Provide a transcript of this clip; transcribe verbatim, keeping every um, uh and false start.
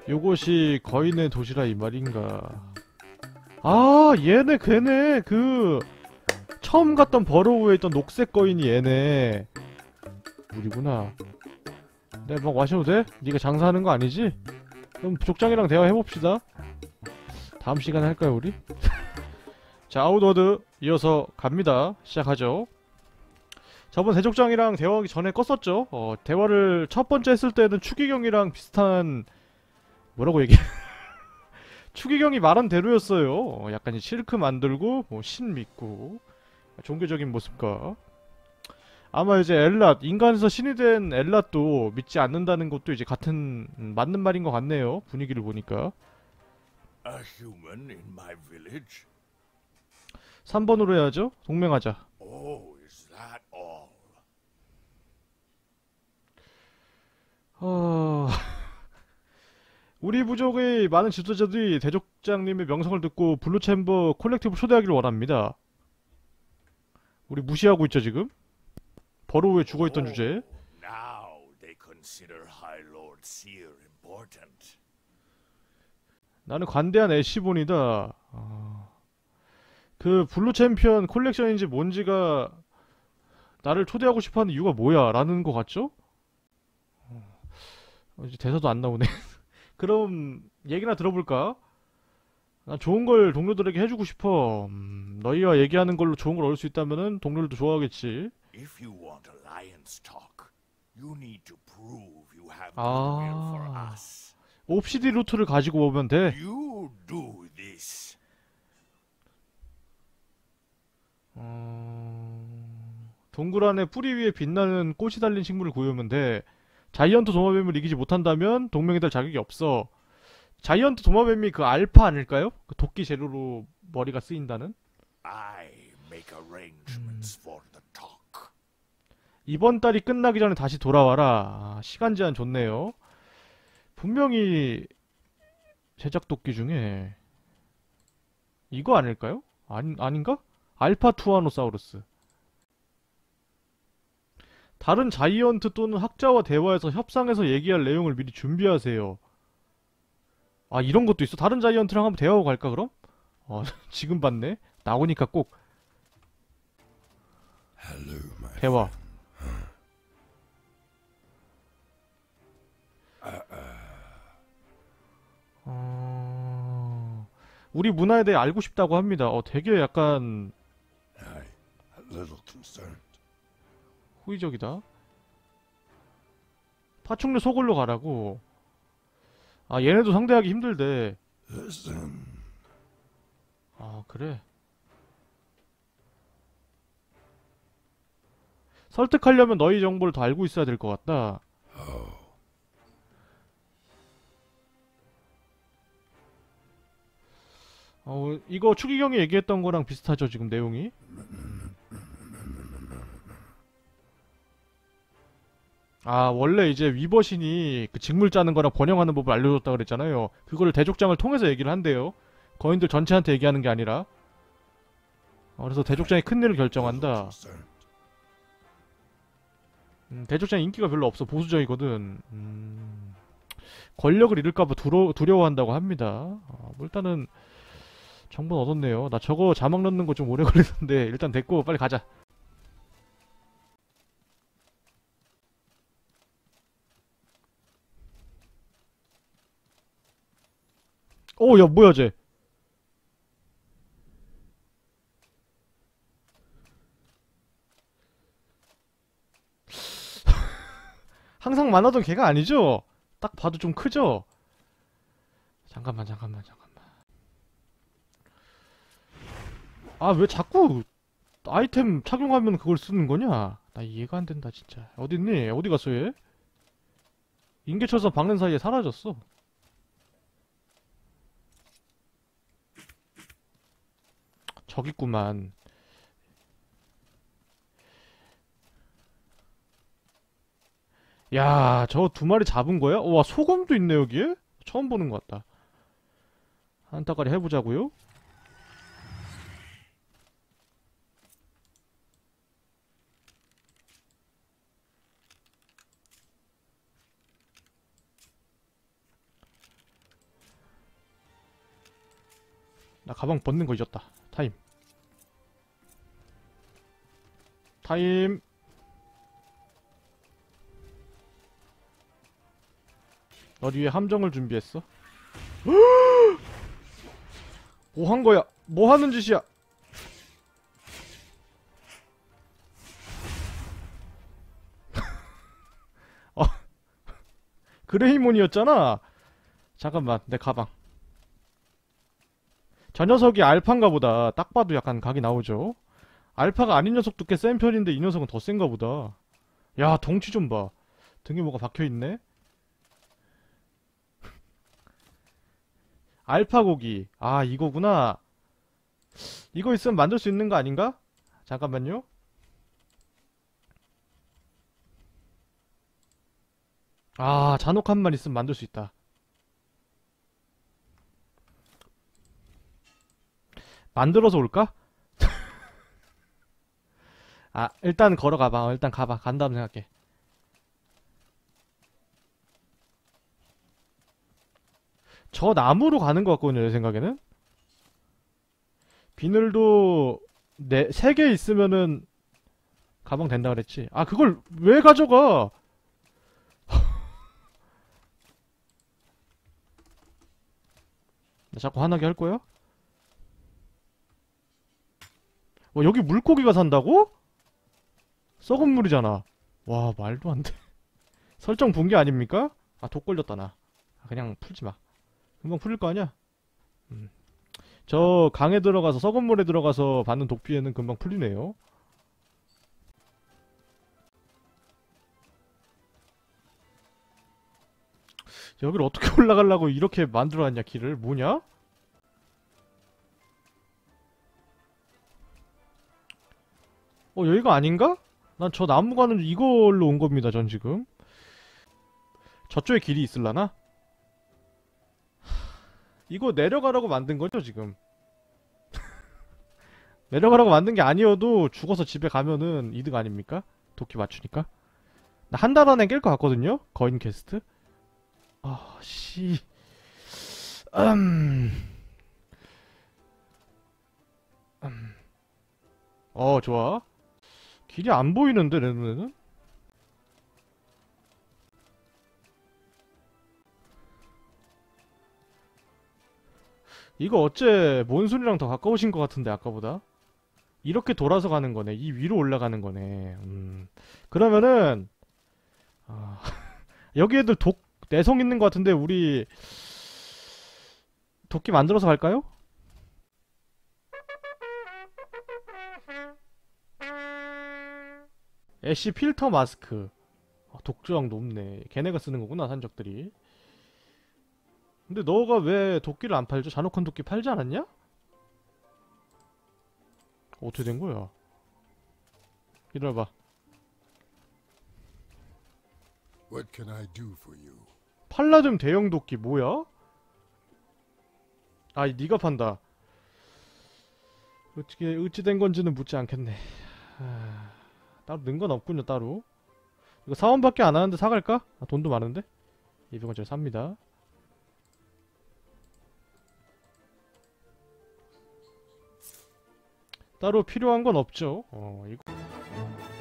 요것이 거인의 도시라 이 말인가. 아, 얘네 걔네 그 처음 갔던 버로우에 있던 녹색 거인이 얘네 우리구나. 내가 막 마셔도 돼? 네가 장사하는 거 아니지? 그럼 족장이랑 대화해봅시다. 다음 시간에 할까요 우리? 자, 아웃워드 이어서 갑니다. 시작하죠. 저번 대족장이랑 대화하기 전에 껐었죠. 어, 대화를 첫 번째 했을 때는 추기경이랑 비슷한 뭐라고 얘기해? 추기경이 말한 대로였어요. 어, 약간 실크 만들고 뭐 신 믿고 종교적인 모습과 아마 이제 엘랏 인간에서 신이 된 엘랏도 믿지 않는다는 것도 이제 같은 음, 맞는 말인 것 같네요. 분위기를 보니까. A human in my village? 삼 번으로 해야죠. 동맹하자. Oh, is that all? 어... 우리 부족의 많은 지도자들이 대족장님의 명성을 듣고 블루챔버 콜렉티브 초대하기를 원합니다. 우리 무시하고 있죠 지금? 버로우에 죽어있던 Oh, 주제. now they consider High Lord Seer important. 나는 관대한 애쉬본이다. 어... 그 블루 챔피언 콜렉션인지 뭔지가 나를 초대하고 싶어하는 이유가 뭐야? 라는 거 같죠? 어, 이제 대사도 안 나오네. 그럼 얘기나 들어볼까? 난 좋은 걸 동료들에게 해주고 싶어. 음, 너희와 얘기하는 걸로 좋은 걸 얻을 수 있다면은 동료들도 좋아하겠지. If you want alliance talk, you need to prove you have goodwill for 아, us. 옵시디 루트를 가지고 오면 돼. You do this. 어... 동굴 안에 뿌리 위에 빛나는 꽃이 달린 식물을 구해오면 돼. 자이언트 도마뱀을 이기지 못한다면 동맹이 될 자격이 없어. 자이언트 도마뱀이 그 알파 아닐까요? 그 도끼 재료로 머리가 쓰인다는? I make arrangements for the talk. 이번 달이 끝나기 전에 다시 돌아와라. 아, 시간 제한 좋네요. 분명히 제작 도끼 중에 이거 아닐까요? 아니, 아닌가? 알파 투아노사우루스. 다른 자이언트 또는 학자와 대화해서 협상해서 얘기할 내용을 미리 준비하세요. 아, 이런 것도 있어? 다른 자이언트랑 한번 대화하고 갈까 그럼? 어, 지금 봤네. 나오니까 꼭 Hello, my 대화. 어... 우리 문화에 대해 알고 싶다고 합니다. 어, 되게 약간 I a little concerned. 호의적이다. 파충류 소굴로 가라고. 아, 얘네도 상대하기 힘들대. Listen, 아, 그래. 설득하려면 너희 정보를 더 알고 있어야 될 것 같다. oh, 어, 이거 추기경이 얘기했던 거랑 비슷하죠, 지금 내용이? 아, 원래 이제 위버신이 그 직물 짜는 거랑 번영하는 법을 알려줬다 그랬잖아요. 그거를 대족장을 통해서 얘기를 한대요. 거인들 전체한테 얘기하는 게 아니라. 어, 그래서 대족장이 큰 일을 little 결정한다. concerned. 음, 대족장 인기가 별로 없어. 보수적이거든. 음, 권력을 잃을까봐 두려, 두려워한다고 합니다. 어, 뭐 일단은 정보는 얻었네요. 나 저거 자막 넣는 거 좀 오래 걸리는데 일단 됐고 빨리 가자. 오, 야, 뭐야, 쟤. 항상 만나던 걔가 아니죠? 딱 봐도 좀 크죠? 잠깐만, 잠깐만, 잠깐만. 아, 왜 자꾸 아이템 착용하면 그걸 쓰는 거냐? 나 이해가 안 된다, 진짜. 어딨니? 어디 갔어, 얘? 인계 쳐서 박는 사이에 사라졌어. 저기 있구만. 야, 저 두 마리 잡은 거야? 와, 소금도 있네, 여기에? 처음 보는 것 같다. 한 따까리 해보자고요. 나 가방 벗는 거 잊었다. 타임. 타임. 너 뒤에 함정을 준비했어? 뭐 한 거야? 뭐 하는 짓이야? 어, 그레이몬이었잖아. 잠깐만, 내 가방. 저 녀석이 알파인가 보다. 딱 봐도 약간 각이 나오죠? 알파가 아닌 녀석도 꽤 센 편인데 이 녀석은 더 센가 보다. 야, 덩치 좀 봐. 등에 뭐가 박혀있네? 알파 고기. 아, 이거구나. 이거 있으면 만들 수 있는 거 아닌가? 잠깐만요. 아, 잔혹 한 만 있으면 만들 수 있다. 만들어서 올까? 아, 일단 걸어가봐. 어, 일단 가봐. 간 다음 생각해. 저 나무로 가는 것 같거든요, 내 생각에는. 비늘도 네, 세 개 있으면은 가방 된다 그랬지. 아, 그걸 왜 가져가? 나 자꾸 화나게 할 거야? 와, 여기 물고기가 산다고? 썩은 물이잖아. 와, 말도 안 돼. 설정 본 게 아닙니까? 아, 독 걸렸다, 나. 아, 그냥 풀지 마. 금방 풀릴 거 아니야? 음. 저 강에 들어가서, 썩은 물에 들어가서 받는 독피해는 금방 풀리네요. 여기를 어떻게 올라가려고 이렇게 만들어놨냐, 길을. 뭐냐? 어, 여기가 아닌가? 난 저 나무 가는 이걸로 온 겁니다, 전 지금. 저쪽에 길이 있을라나? 이거 내려가라고 만든 거죠, 지금? 내려가라고 만든 게 아니어도 죽어서 집에 가면은 이득 아닙니까? 도끼 맞추니까. 나 한 달 안에 깰 것 같거든요? 거인 퀘스트? 아, 씨. 음. 음. 어, 좋아. 길이 안 보이는데, 내 눈에는? 이거 어째 몬순이랑 더 가까우신 것 같은데, 아까보다? 이렇게 돌아서 가는 거네. 이 위로 올라가는 거네. 음. 그러면은, 아, 여기 애들 독, 내성 있는 것 같은데, 우리, 도끼 만들어서 갈까요? 애쉬 필터 마스크. 아, 독저항 높네. 걔네가 쓰는 거구나, 산적들이. 근데 너가 왜 도끼를 안 팔죠? 잔혹한 도끼 팔지 않았냐? 어떻게 된 거야? 기다려봐. What can I do for you? 팔라듐 대형 도끼 뭐야? 아, 니가 판다. 어떻게 어찌 된 건지는 묻지 않겠네. 하... 따로 는 건 없군요, 따로. 이거 사원밖에 안 하는데 사갈까? 아, 돈도 많은데? 이백 원짜리 삽니다. 따로 필요한 건 없죠. 어, 이거.